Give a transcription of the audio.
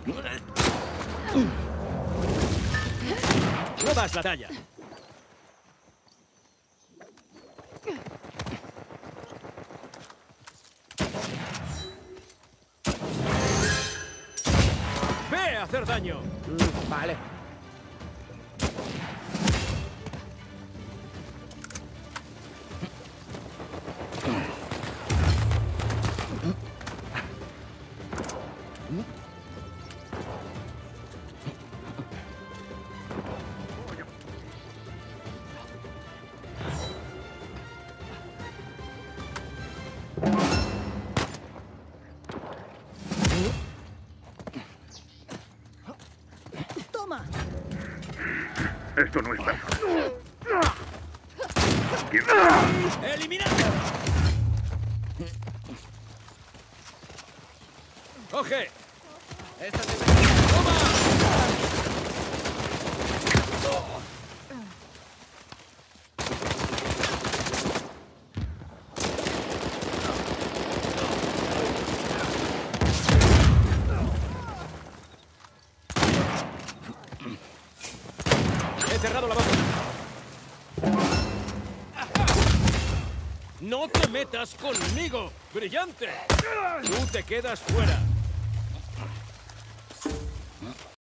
No das la talla. ¡Ve a hacer daño! Vale. Toma. Esto no es verdad. ¡Eliminado! ¡Coge! Esta te... ¡Toma! He cerrado la boca. ¡No te metas conmigo! ¡Brillante! Tú te quedas fuera.